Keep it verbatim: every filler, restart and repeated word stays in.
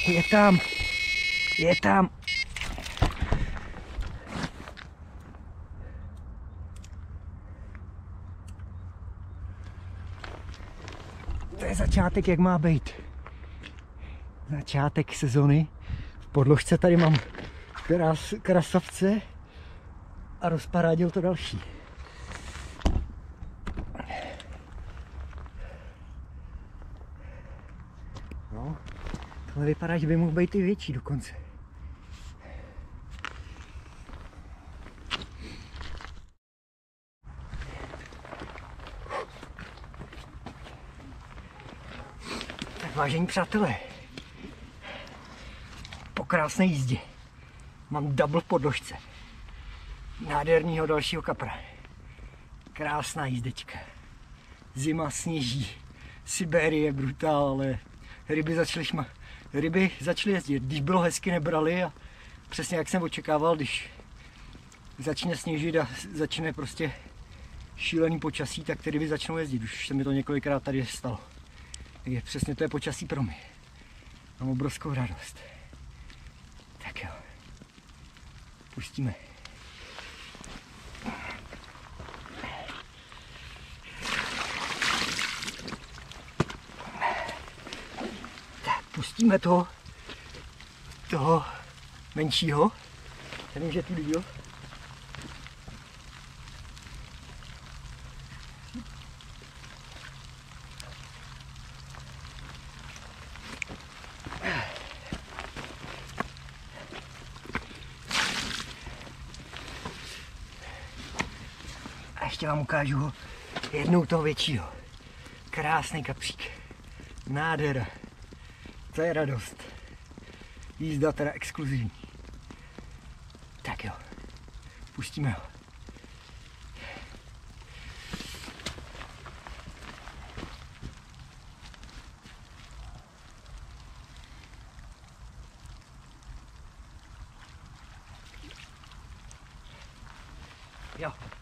Je tam. Je tam. To je začátek, jak má být. Začátek sezony. V podložce tady mám krás, krasavce a rozparádil to další. No, tohle vypadá, že by mohl být i větší dokonce. Tak vážení přátelé, po krásné jízdě mám double v podložce nádherného dalšího kapra. Krásná jízdečka. Zima sněží, Sibérie brutál, ale ryby začaly, šma... ryby začaly jezdit. Když bylo hezky, nebrali a přesně jak jsem očekával, když začne sněžit a začne prostě šílený počasí, tak ty ryby začnou jezdit. Už se mi to několikrát tady stalo. Takže přesně to je počasí pro mě. Mám obrovskou radost. Tak jo. Pustíme. Tak, pustíme toho, toho menšího. Já vím, že tu viděl. A ještě vám ukážu ho jednou toho většího. Krásný kapřík. Nádhera. To je radost. Jízda teda exkluzivní. Tak jo. Pustíme ho. Jo.